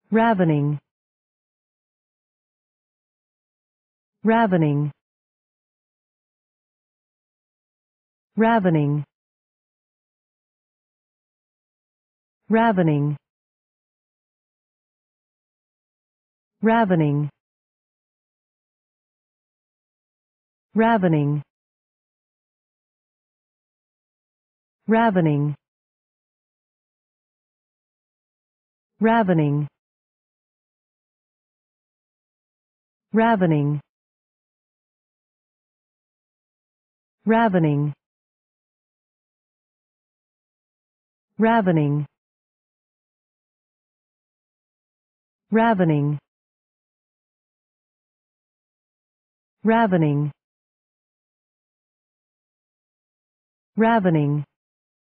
rævənɪŋ, rævənɪŋ, rævənɪŋ, rævənɪŋ, rævənɪŋ, rævənɪŋ, rævənɪŋ, rævənɪŋ, rævənɪŋ, rævənɪŋ, rævənɪŋ, rævənɪŋ, rævənɪŋ, rævənɪŋ,